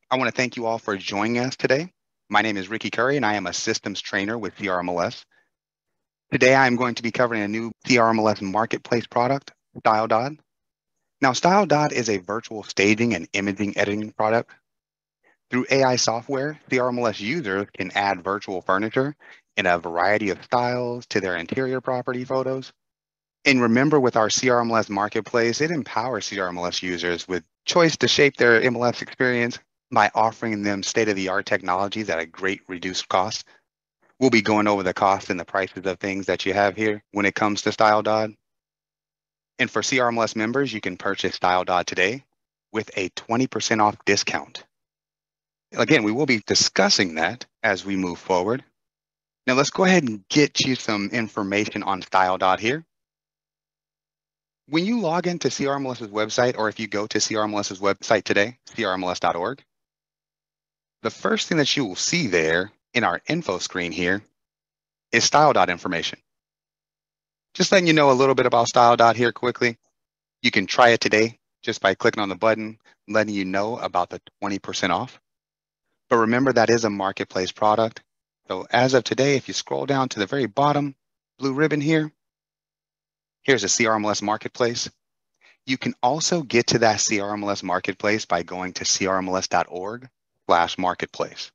I want to thank you all for joining us today. My name is Ricky Curry, and I am a systems trainer with CRMLS. Today, I'm going to be covering a new CRMLS marketplace product, Styldod. Now, Styldod is a virtual staging and imaging editing product. Through AI software, CRMLS users can add virtual furniture in a variety of styles to their interior property photos. And remember, with our CRMLS marketplace, it empowers CRMLS users with choice to shape their MLS experience by offering them state-of-the-art technologies at a great reduced cost. We'll be going over the cost and the prices of things that you have here when it comes to Styledod. And for CRMLS members, you can purchase Styledod today with a 20% off discount. Again, we will be discussing that as we move forward. Now let's go ahead and get you some information on Styledod here. When you log into CRMLS's website, or if you go to CRMLS's website today, crmls.org, the first thing that you will see there in our info screen here is Styledod information. Just letting you know a little bit about Styledod here quickly. You can try it today just by clicking on the button, letting you know about the 20% off. But remember, that is a marketplace product. So as of today, if you scroll down to the very bottom blue ribbon here, here's a CRMLS marketplace. You can also get to that CRMLS marketplace by going to crmls.org/marketplace.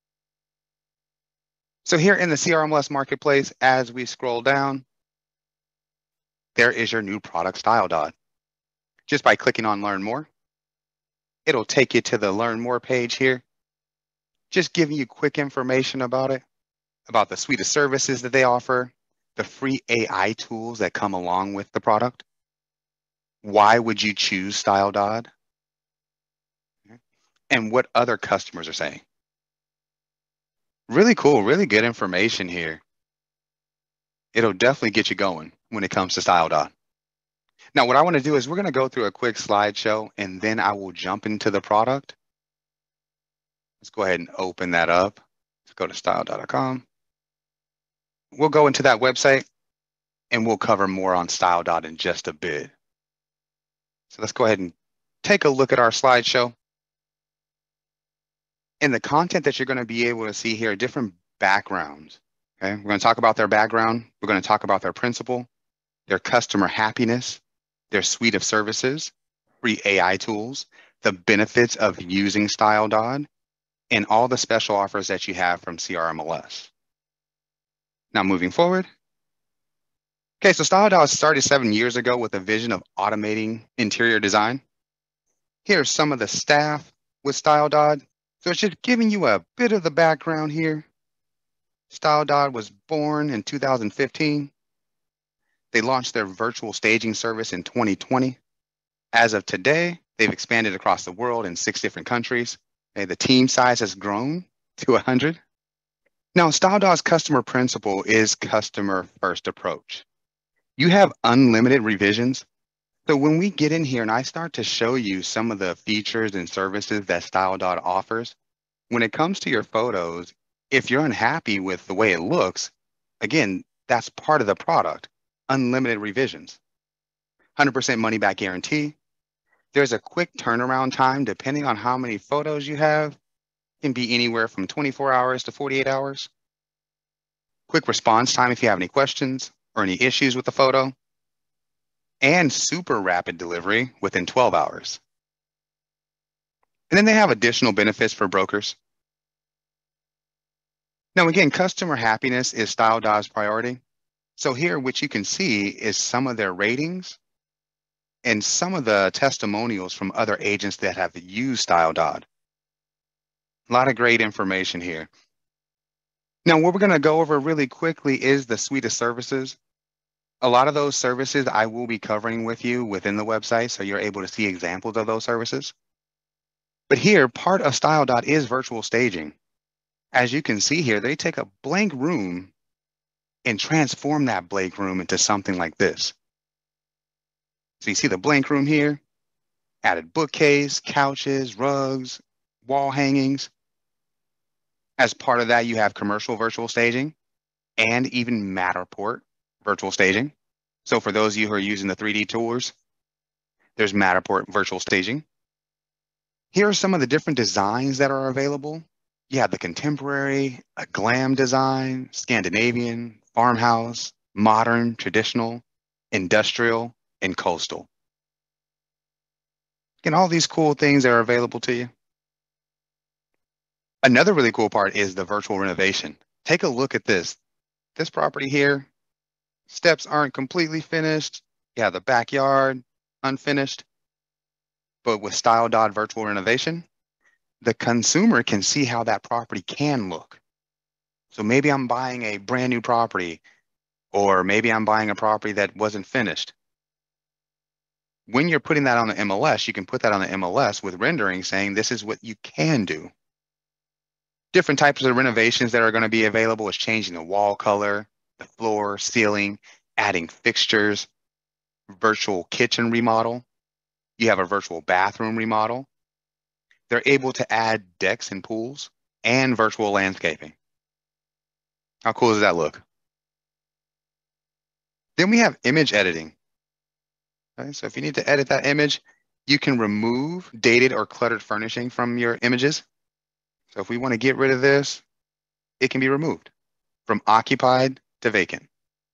So here in the CRMLS marketplace, as we scroll down, there is your new product, Styledod. Just by clicking on Learn More, it'll take you to the Learn More page here, just giving you quick information about it, about the suite of services that they offer, the free AI tools that come along with the product. Why would you choose Styledod? And what other customers are saying. Really cool, really good information here. It'll definitely get you going when it comes to Styledod. Now, what I want to do is we're going to go through a quick slideshow, and then I will jump into the product. Let's go ahead and open that up. Let's go to styledod.com. We'll go into that website, and we'll cover more on Styledod in just a bit. So let's go ahead and take a look at our slideshow. And the content that you're going to be able to see here are different backgrounds. Okay, we're going to talk about their background. We're going to talk about their principal, their customer happiness, their suite of services, free AI tools, the benefits of using Styledod, and all the special offers that you have from CRMLS. Now moving forward. Okay, so Styledod started 7 years ago with a vision of automating interior design. Here's some of the staff with Styledod. So it's just giving you a bit of the background here. Styledod was born in 2015. They launched their virtual staging service in 2020. As of today, they've expanded across the world in 6 different countries. Okay, the team size has grown to 100. Now, Styledod's customer principle is customer first approach. You have unlimited revisions. So when we get in here and I start to show you some of the features and services that Styledod offers, when it comes to your photos, if you're unhappy with the way it looks, again, that's part of the product, unlimited revisions, 100% money back guarantee. There's a quick turnaround time depending on how many photos you have. It can be anywhere from 24 hours to 48 hours. Quick response time if you have any questions or any issues with the photo, and super rapid delivery within 12 hours. And then they have additional benefits for brokers. Now, again, customer happiness is Styledod's priority. So here, what you can see is some of their ratings and some of the testimonials from other agents that have used Styledod. A lot of great information here. Now, what we're going to go over really quickly is the suite of services. A lot of those services I will be covering with you within the website, so you're able to see examples of those services. But here, part of Styledod is virtual staging. As you can see here, they take a blank room and transform that blank room into something like this. So you see the blank room here, added bookcase, couches, rugs, wall hangings. As part of that, you have commercial virtual staging and even Matterport virtual staging. So for those of you who are using the 3D tours, there's Matterport virtual staging. Here are some of the different designs that are available. You have the contemporary, a glam design, Scandinavian, farmhouse, modern, traditional, industrial, and coastal. Again, all these cool things are available to you. Another really cool part is the virtual renovation. Take a look at this. This property here, steps aren't completely finished. Yeah, the backyard, unfinished. But with Styldod virtual renovation, the consumer can see how that property can look. So maybe I'm buying a brand new property, or maybe I'm buying a property that wasn't finished. When you're putting that on the MLS, you can put that on the MLS with rendering saying this is what you can do. Different types of renovations that are going to be available is changing the wall color, the floor, ceiling, adding fixtures, virtual kitchen remodel. You have a virtual bathroom remodel. They're able to add decks and pools and virtual landscaping. How cool does that look? Then we have image editing. Okay, so if you need to edit that image, you can remove dated or cluttered furnishing from your images. So if we want to get rid of this, it can be removed from occupied to vacant.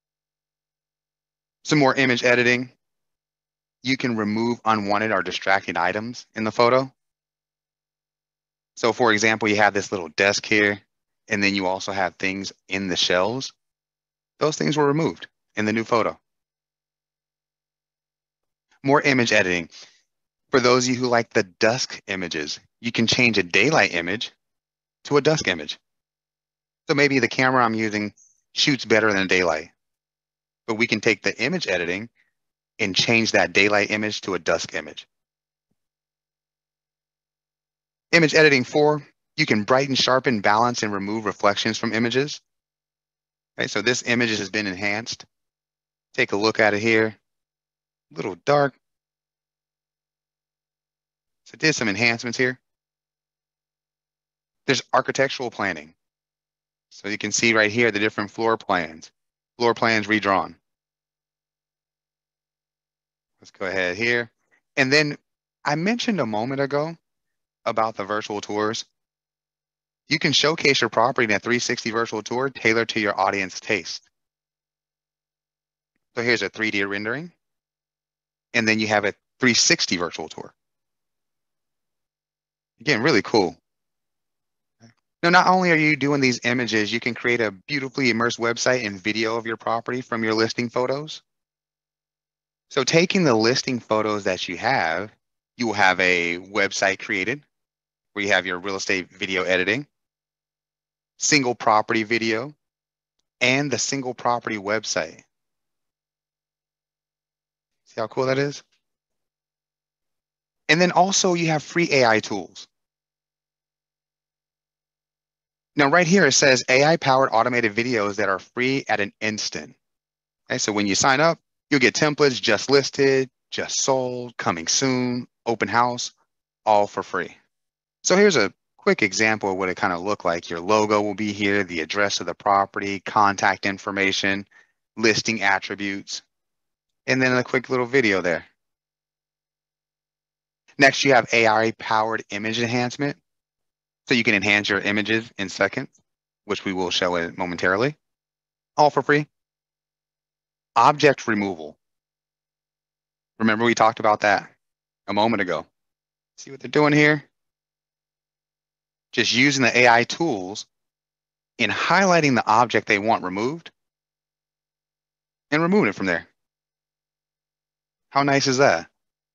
Some more image editing. You can remove unwanted or distracting items in the photo. So for example, you have this little desk here, and then you also have things in the shelves. Those things were removed in the new photo. More image editing. For those of you who like the dusk images, you can change a daylight image to a dusk image. So maybe the camera I'm using shoots better than daylight, but we can take the image editing and change that daylight image to a dusk image. Image editing 4, you can brighten, sharpen, balance, and remove reflections from images. Okay, so this image has been enhanced. Take a look at it here. A little dark. So did some enhancements here. There's architectural planning. So you can see right here the different floor plans redrawn. Let's go ahead here. And then I mentioned a moment ago about the virtual tours. You can showcase your property in a 360 virtual tour tailored to your audience taste. So here's a 3D rendering, and then you have a 360 virtual tour. Again, really cool. Now, not only are you doing these images, you can create a beautifully immersed website and video of your property from your listing photos. So taking the listing photos that you will have a website created where you have your real estate video editing, single property video, and the single property website. See how cool that is? And then also you have free AI tools. Now right here it says AI-powered automated videos that are free at an instant. Okay, so when you sign up, you'll get templates just listed, just sold, coming soon, open house, all for free. So here's a quick example of what it kind of look like. Your logo will be here, the address of the property, contact information, listing attributes, and then a quick little video there. Next, you have AI-powered image enhancement. So you can enhance your images in seconds, which we will show it momentarily, all for free. Object removal. Remember we talked about that a moment ago. See what they're doing here? Just using the AI tools in highlighting the object they want removed and removing it from there. How nice is that?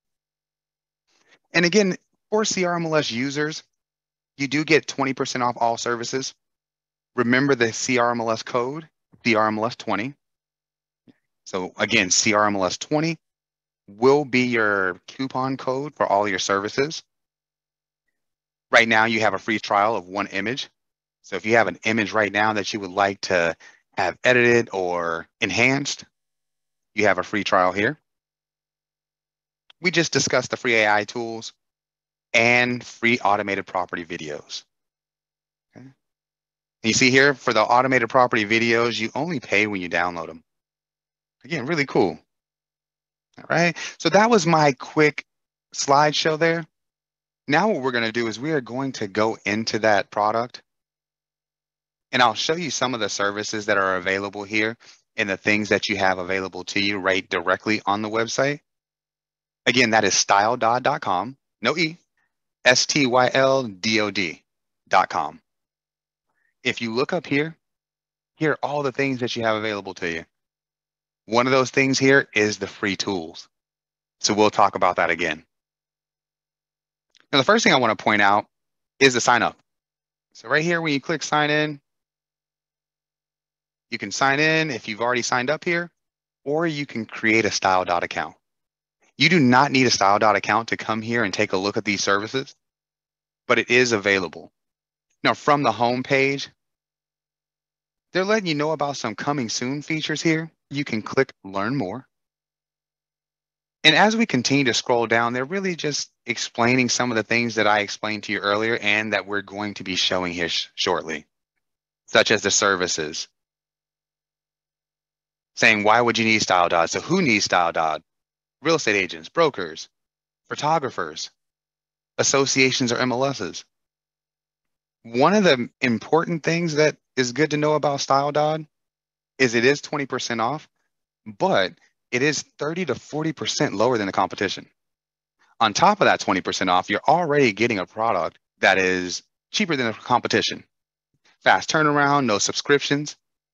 And again, for CRMLS users, you do get 20% off all services. Remember the CRMLS code, CRMLS 20. So again, CRMLS 20 will be your coupon code for all your services. Right now, you have a free trial of one image. So if you have an image right now that you would like to have edited or enhanced, you have a free trial here. We just discussed the free AI tools and free automated property videos. Okay. You see here, for the automated property videos, you only pay when you download them. Again, really cool. All right. So that was my quick slideshow there. Now what we're going to do is we are going to go into that product, and I'll show you some of the services that are available here and the things that you have available to you right directly on the website. Again, that is styldod.com, no E, STYLDOD.com. If you look up here, here are all the things that you have available to you. One of those things here is the free tools. So we'll talk about that again. Now, the first thing I want to point out is the sign up. So right here, when you click sign in, you can sign in if you've already signed up here, or you can create a Styldod account. You do not need a Styldod account to come here and take a look at these services, but it is available. Now, from the home page, they're letting you know about some coming soon features here. You can click learn more. And as we continue to scroll down, they're really just explaining some of the things that I explained to you earlier and that we're going to be showing here shortly, such as the services. Saying, why would you need Styldod? So who needs Styldod? Real estate agents, brokers, photographers, associations or MLSs. One of the important things that is good to know about Styldod is it is 20% off, but it is 30 to 40% lower than the competition. On top of that 20% off, you're already getting a product that is cheaper than the competition. Fast turnaround, no subscriptions.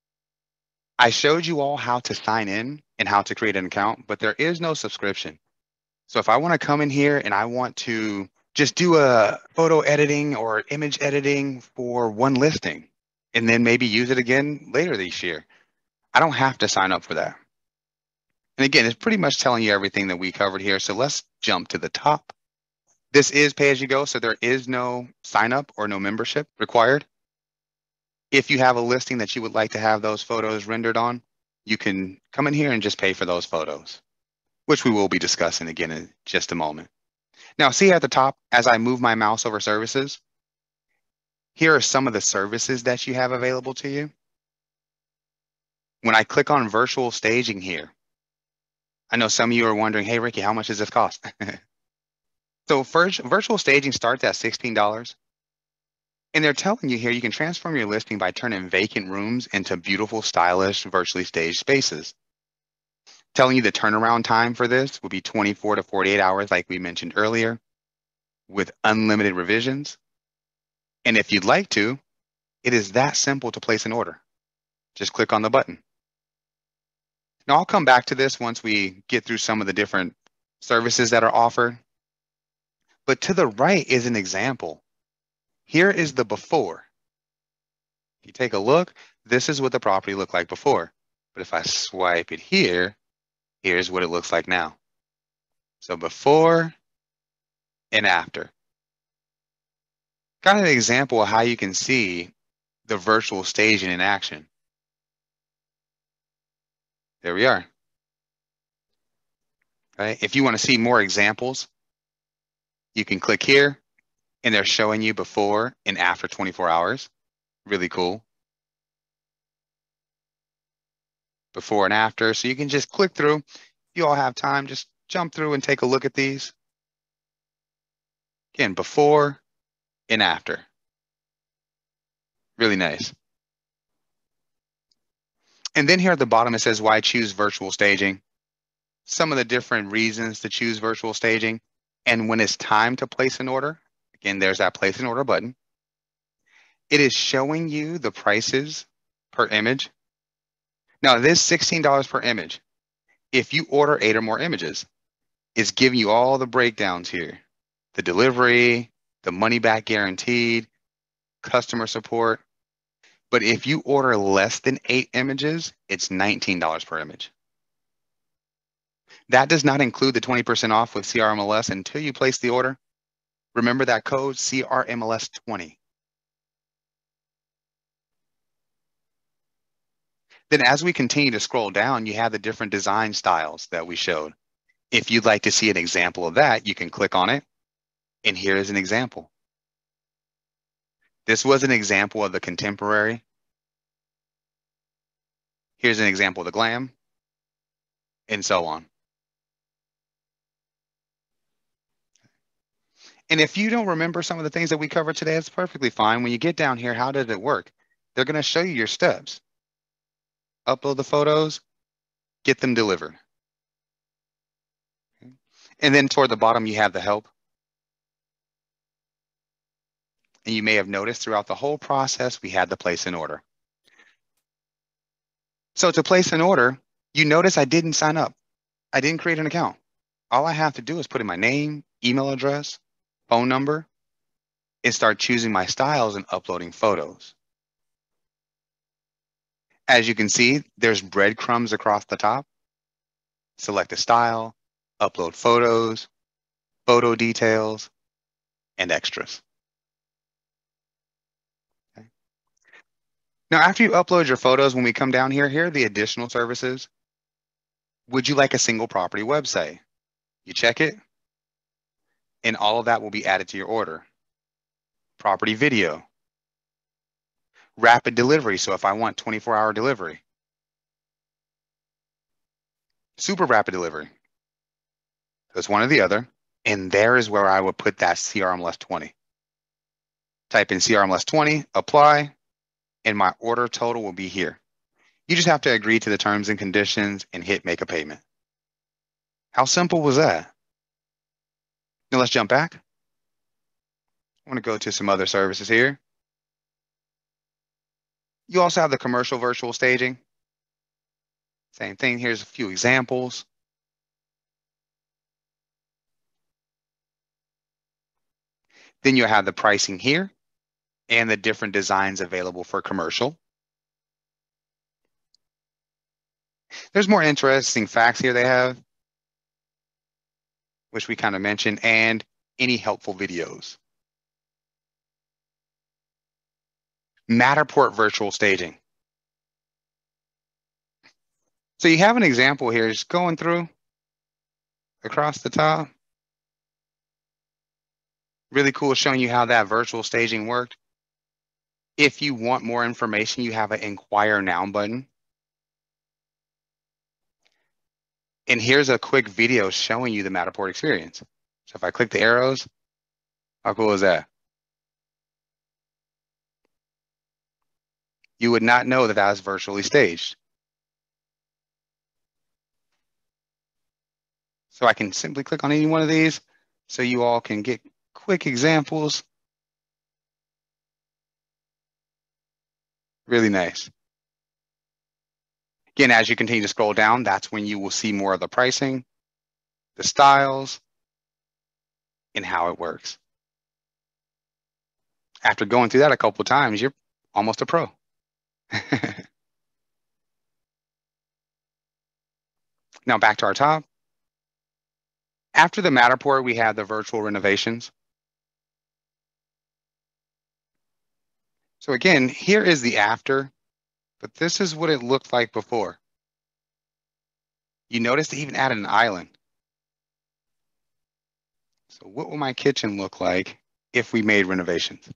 I showed you all how to sign in and how to create an account, but there is no subscription. So if I want to come in here and I want to just do a photo editing or image editing for one listing and then maybe use it again later this year, I don't have to sign up for that. And again, it's pretty much telling you everything that we covered here. So let's jump to the top. This is pay as you go, so there is no sign up or no membership required. If you have a listing that you would like to have those photos rendered on, you can come in here and just pay for those photos, which we will be discussing again in just a moment. Now, see at the top, as I move my mouse over services, here are some of the services that you have available to you. When I click on virtual staging here, I know some of you are wondering, hey, Ricky, how much does this cost? So virtual staging starts at $16. And they're telling you here you can transform your listing by turning vacant rooms into beautiful, stylish, virtually staged spaces. Telling you the turnaround time for this will be 24 to 48 hours, like we mentioned earlier, with unlimited revisions. And if you'd like to, it is that simple to place an order. Just click on the button. Now, I'll come back to this once we get through some of the different services that are offered. But to the right is an example. Here is the before. If you take a look, this is what the property looked like before. But if I swipe it here, here's what it looks like now. So before and after. Got an example of how you can see the virtual staging in action. There we are. Okay. If you want to see more examples, you can click here and they're showing you before and after 24 hours. Really cool. Before and after. So you can just click through. You all have time, just jump through and take a look at these. Again, before and after. Really nice. And then here at the bottom, it says why choose virtual staging. Some of the different reasons to choose virtual staging. And when it's time to place an order, again, there's that place an order button. It is showing you the prices per image. Now, this $16 per image. If you order 8 or more images, it's giving you all the breakdowns here. The delivery, the money back guaranteed, customer support. But if you order less than 8 images, it's $19 per image. That does not include the 20% off with CRMLS until you place the order. Remember that code CRMLS20. Then as we continue to scroll down, you have the different design styles that we showed. If you'd like to see an example of that, you can click on it. And here is an example. This was an example of the contemporary. Here's an example of the glam, and so on. And if you don't remember some of the things that we covered today, it's perfectly fine. When you get down here, how did it work? They're going to show you your steps. Upload the photos, get them delivered. And then toward the bottom, you have the help. And you may have noticed throughout the whole process, we had the place in order. So to place an order, you notice I didn't sign up. I didn't create an account. All I have to do is put in my name, email address, phone number, and start choosing my styles and uploading photos. As you can see, there's breadcrumbs across the top. Select a style, upload photos, photo details, and extras. Okay. Now, after you upload your photos, when we come down here, here are the additional services. Would you like a single property website? You check it, and all of that will be added to your order. Property video, rapid delivery. So if I want 24-hour delivery, super rapid delivery. So it's one or the other. And there is where I would put that CRMLS 20. Type in CRMLS 20, apply, and my order total will be here. You just have to agree to the terms and conditions and hit make a payment. How simple was that? Now let's jump back. I want to go to some other services here. You also have the commercial virtual staging. Same thing. Here's a few examples. Then you have the pricing here and the different designs available for commercial. There's more interesting facts here they have, which we kind of mentioned, and any helpful videos. Matterport virtual staging. So you have an example here, just going through across the top. Really cool, showing you how that virtual staging worked. If you want more information, you have an Inquire Now button. And here's a quick video showing you the Matterport experience. So if I click the arrows, how cool is that? You would not know that that was virtually staged. So I can simply click on any one of these so you all can get quick examples. Really nice. Again, as you continue to scroll down, that's when you will see more of the pricing, the styles, and how it works. After going through that a couple of times, you're almost a pro. Now back to our top. After the Matterport, we have the virtual renovations. So again, here is the after, but this is what it looked like before. You notice they even added an island. So what will my kitchen look like if we made renovations?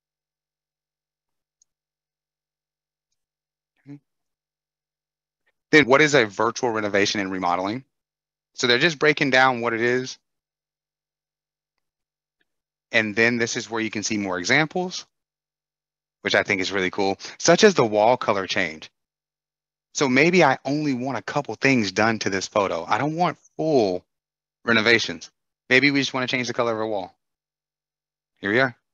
Okay. Then what is a virtual renovation and remodeling? So they're just breaking down what it is. And then this is where you can see more examples, which I think is really cool, such as the wall color change. So maybe I only want a couple things done to this photo. I don't want full renovations. Maybe we just want to change the color of our wall. Here we are.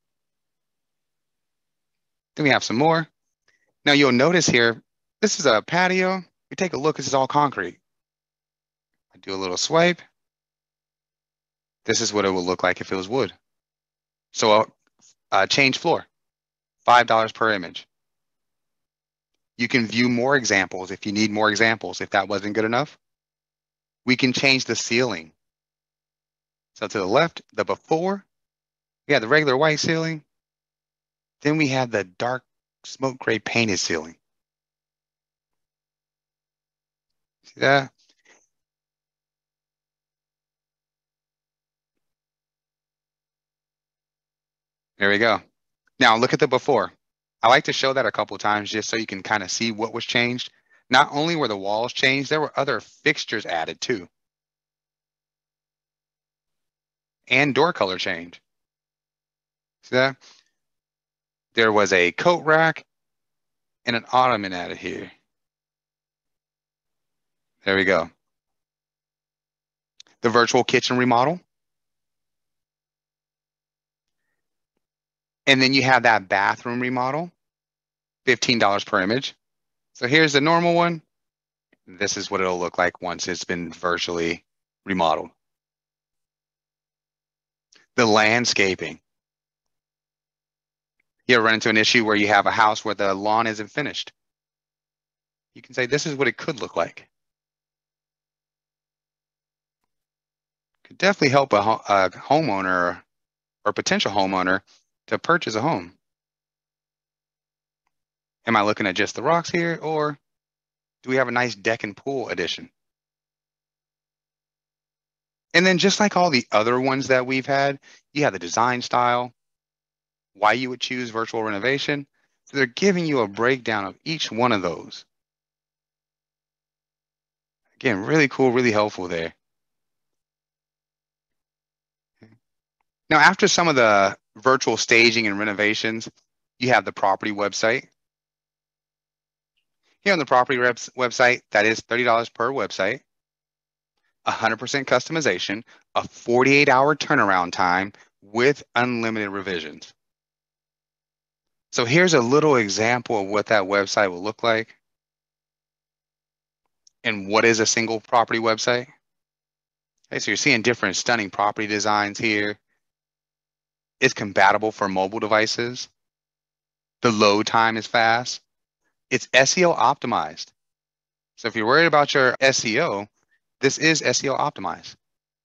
Then we have some more. Now you'll notice here, this is a patio. We take a look, this is all concrete. I do a little swipe. This is what it would look like if it was wood. So change floor, $5 per image. You can view more examples if you need more examples. If that wasn't good enough, we can change the ceiling. So to the left, the before, we had the regular white ceiling. Then we had the dark smoke gray painted ceiling. See that? There we go. Now look at the before. I like to show that a couple of times just so you can kind of see what was changed. Not only were the walls changed, there were other fixtures added too. and door color change. See that? There was a coat rack and an ottoman added here. There we go. The virtual kitchen remodel. And then you have that bathroom remodel, $15 per image. So here's the normal one. This is what it'll look like once it's been virtually remodeled. The landscaping. You ever run into an issue where you have a house where the lawn isn't finished? You can say, this is what it could look like. Could definitely help a homeowner or potential homeowner to purchase a home. Am I looking at just the rocks here, or do we have a nice deck and pool addition? And then just like all the other ones that we've had, you have the design style, why you would choose virtual renovation. So they're giving you a breakdown of each one of those. Again, really cool, really helpful there. Now, after some of the virtual staging and renovations, you have the property website. Here on the property website, that is $30 per website, 100% customization, a 48-hour turnaround time with unlimited revisions. So here's a little example of what that website will look like and what is a single property website. Okay, so you're seeing different stunning property designs here. It's compatible for mobile devices. The load time is fast. It's SEO optimized. So if you're worried about your SEO, this is SEO optimized.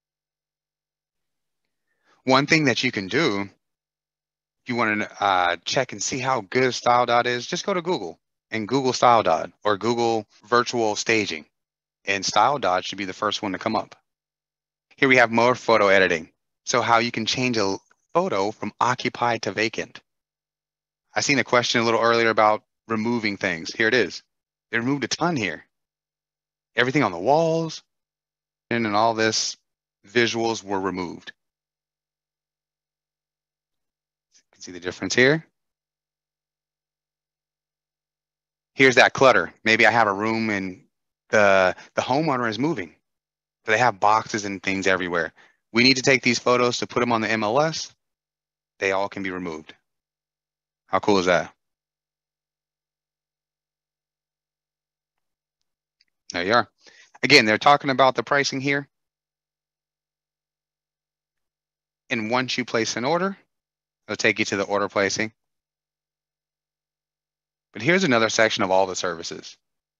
One thing that you can do, if you want to check and see how good Styldod is, just go to Google and Google Styldod or Google virtual staging. And Styldod should be the first one to come up. Here we have more photo editing. So how you can change a photo from occupied to vacant. I seen a question a little earlier about removing things. Here it is. They removed a ton here. Everything on the walls and all this visuals were removed. You can see the difference here. Here's that clutter. Maybe I have a room and the homeowner is moving. So they have boxes and things everywhere. We need to take these photos to put them on the MLS. They all can be removed. How cool is that? There you are. Again, they're talking about the pricing here. And once you place an order, it'll take you to the order placing. But here's another section of all the services.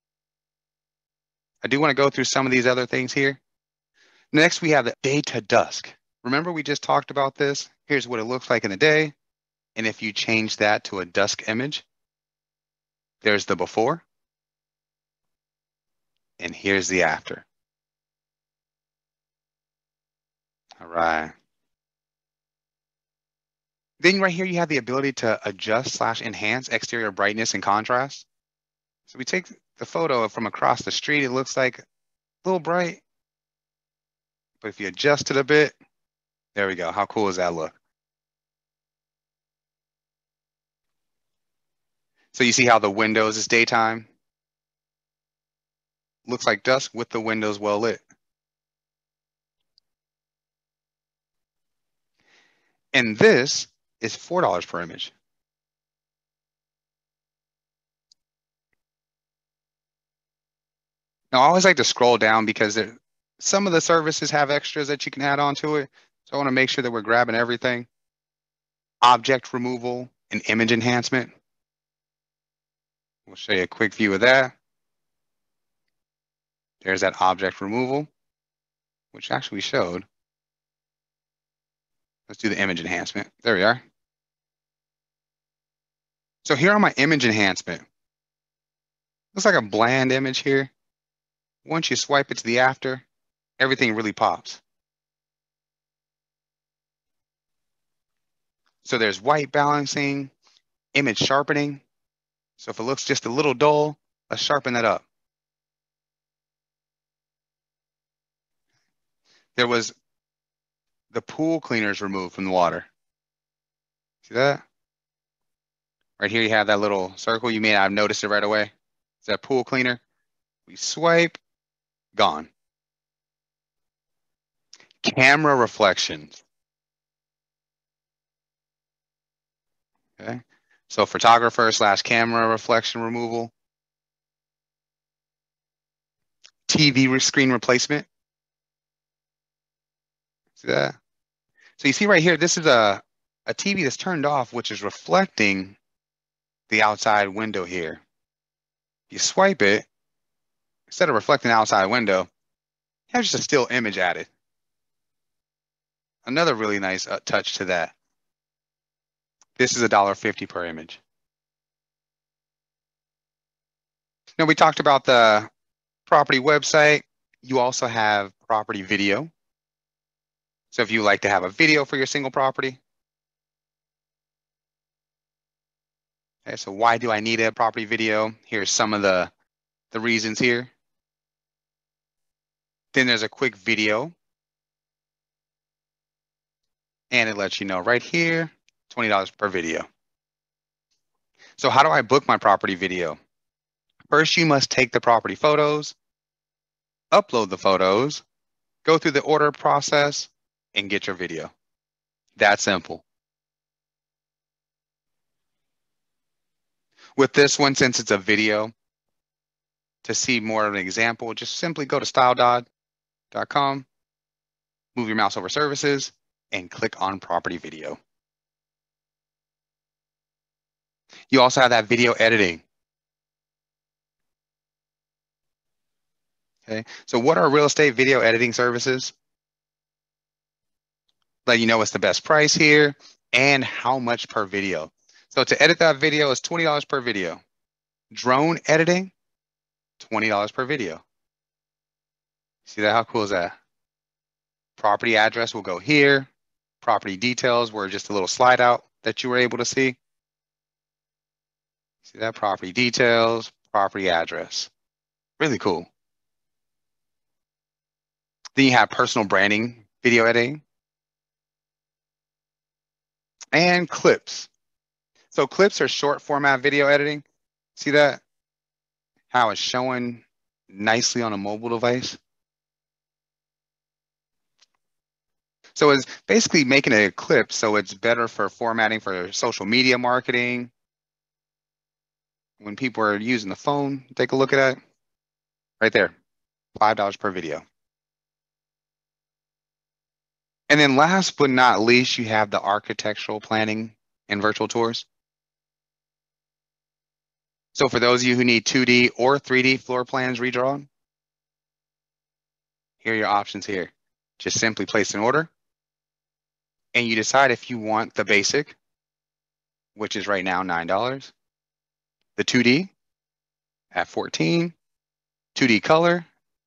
I do want to go through some of these other things here. Next, we have the day to dusk. Remember, we just talked about this. Here's what it looks like in the day. And if you change that to a dusk image, there's the before. And here's the after. All right. Then right here, you have the ability to adjust / enhance exterior brightness and contrast. So we take the photo from across the street. It looks like a little bright. But if you adjust it a bit, there we go. How cool does that look? So you see how the windows is daytime? Looks like dusk with the windows well lit. And this is $4 per image. Now, I always like to scroll down because some of the services have extras that you can add on to it. So I want to make sure that we're grabbing everything. Object removal and image enhancement. We'll show you a quick view of that. There's that object removal, which actually we showed. Let's do the image enhancement. There we are. So here on my image enhancement, looks like a bland image here. Once you swipe it to the after, everything really pops. So there's white balancing, image sharpening. So if it looks just a little dull, let's sharpen that up. There was the pool cleaner is removed from the water. See that? Right here, you have that little circle. You may not have noticed it right away. It's that pool cleaner. We swipe, gone. Camera reflections. Okay. So photographer / camera reflection removal. TV screen replacement. See that? So you see right here, this is a TV that's turned off, which is reflecting the outside window here. You swipe it, instead of reflecting the outside window, you have just a still image added. Another really nice touch to that. This is $1.50 per image. Now we talked about the property website. You also have property video. So if you like to have a video for your single property. Okay, so why do I need a property video? Here's some of the reasons here. Then there's a quick video. And it lets you know right here, $20 per video. So how do I book my property video? First, you must take the property photos, upload the photos, go through the order process, and get your video. That simple. With this one, since it's a video, to see more of an example, just simply go to styldod.com, move your mouse over services, and click on property video. You also have that video editing. Okay, so what are real estate video editing services? Let you know what's the best price here and how much per video. So to edit that video is $20 per video. Drone editing, $20 per video. See that? How cool is that? Property address will go here. Property details were just a little slide out that you were able to see. See that? Property details, property address. Really cool. Then you have personal branding, video editing, and clips. So clips are short format video editing. See that? How it's showing nicely on a mobile device. So it's basically making a clip so it's better for formatting for social media marketing. When people are using the phone, take a look at that. Right there, $5 per video. And then last but not least, you have the architectural planning and virtual tours. So for those of you who need 2D or 3D floor plans redrawn, here are your options here. Just simply place an order and you decide if you want the basic, which is right now $9, the 2D at $14, 2D color,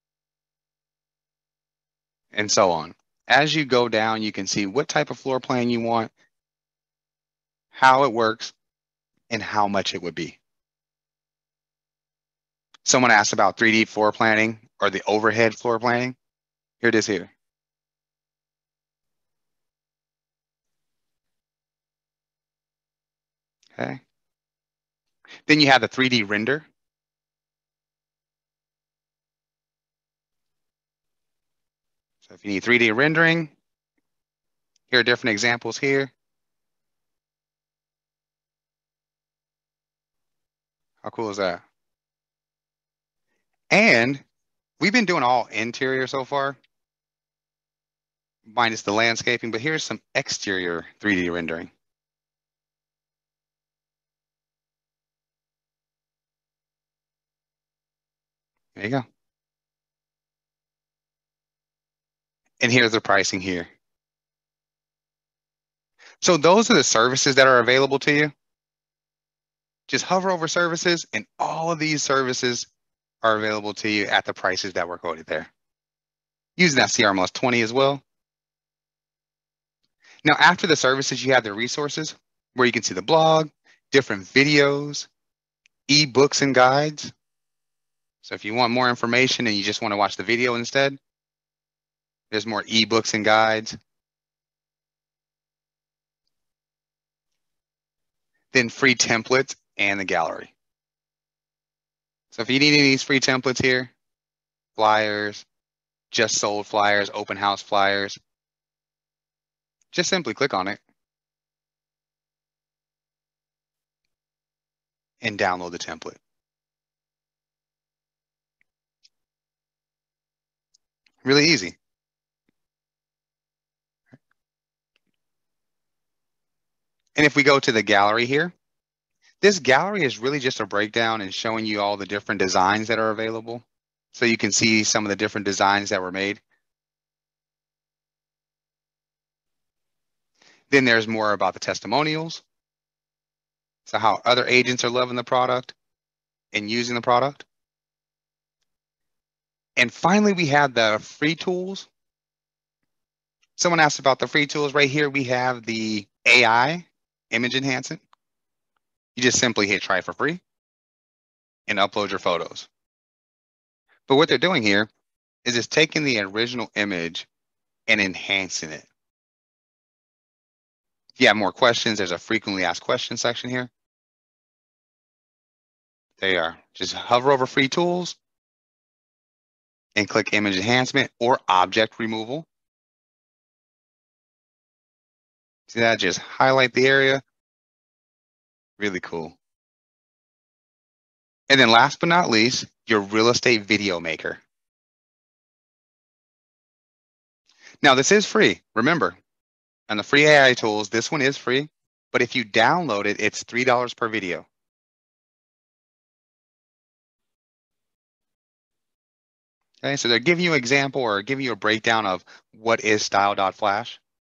and so on. As you go down, you can see what type of floor plan you want, how it works, and how much it would be. Someone asked about 3D floor planning or the overhead floor planning. Here it is here. Okay. Then you have the 3D render. So if you need 3D rendering, here are different examples here. How cool is that? And we've been doing all interior so far, minus the landscaping, but here's some exterior 3D rendering. There you go. And here's the pricing here. So those are the services that are available to you. Just hover over services and all of these services are available to you at the prices that were quoted there. Using that CRMLS 20 as well. Now, after the services, you have the resources where you can see the blog, different videos, ebooks and guides. So if you want more information and you just want to watch the video instead, there's more ebooks and guides. then free templates and the gallery. So if you need any of these free templates here, flyers, just sold flyers, open house flyers, just simply click on it and download the template. Really easy. And if we go to the gallery here, this gallery is really just a breakdown and showing you all the different designs that are available. So you can see some of the different designs that were made. Then there's more about the testimonials. So how other agents are loving the product and using the product. And finally, we have the free tools. Someone asked about the free tools. Right here, we have the AI image enhancement. You just simply hit try for free and upload your photos. But what they're doing here is it's taking the original image and enhancing it. If you have more questions, there's a frequently asked questions section here. There you are. Just hover over free tools and click image enhancement or object removal. See that? Just highlight the area. Really cool. And then last but not least, your real estate video maker. Now this is free. Remember, on the free AI tools, this one is free, but if you download it, it's $3 per video. Okay, so they're giving you an example or giving you a breakdown of what is Styldod.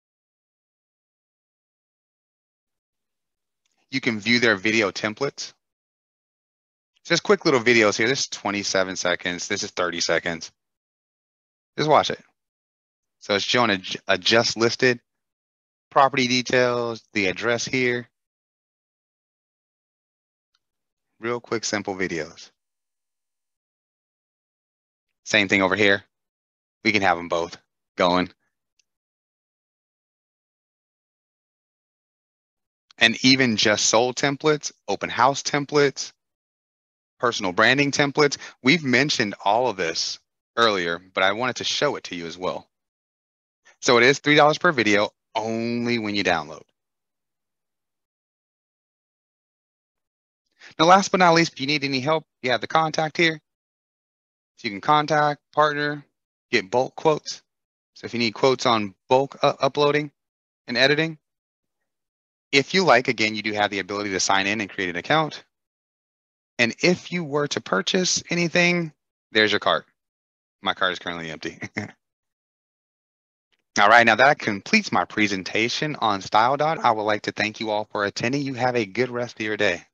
You can view their video templates. Just quick little videos here. This is 27 seconds. This is 30 seconds. Just watch it. So it's showing a just listed, property details, the address here. Real quick, simple videos. Same thing over here. We can have them both going. And even just sold templates, open house templates, personal branding templates. We've mentioned all of this earlier, but I wanted to show it to you as well. So it is $3 per video only when you download. Now, last but not least, if you need any help, you have the contact here. So you can contact, partner, get bulk quotes. So if you need quotes on bulk uploading and editing, if you like, again, you do have the ability to sign in and create an account. And if you were to purchase anything, there's your cart. My cart is currently empty. All right, now that completes my presentation on Styldod. I would like to thank you all for attending. You have a good rest of your day.